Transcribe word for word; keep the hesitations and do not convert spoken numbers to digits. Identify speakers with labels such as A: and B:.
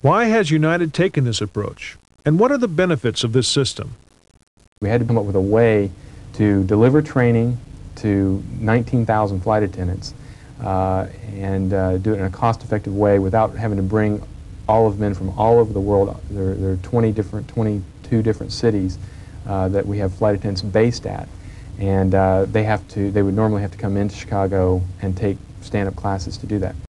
A: Why has United taken this approach, and what are the benefits of this system?
B: We had to come up with a way to deliver training to nineteen thousand flight attendants uh, and uh, do it in a cost-effective way without having to bring all of them in from all over the world. There, there are twenty different, twenty-two different cities uh, that we have flight attendants based at, and uh, they have to. They would normally have to come into Chicago and take stand-up classes to do that.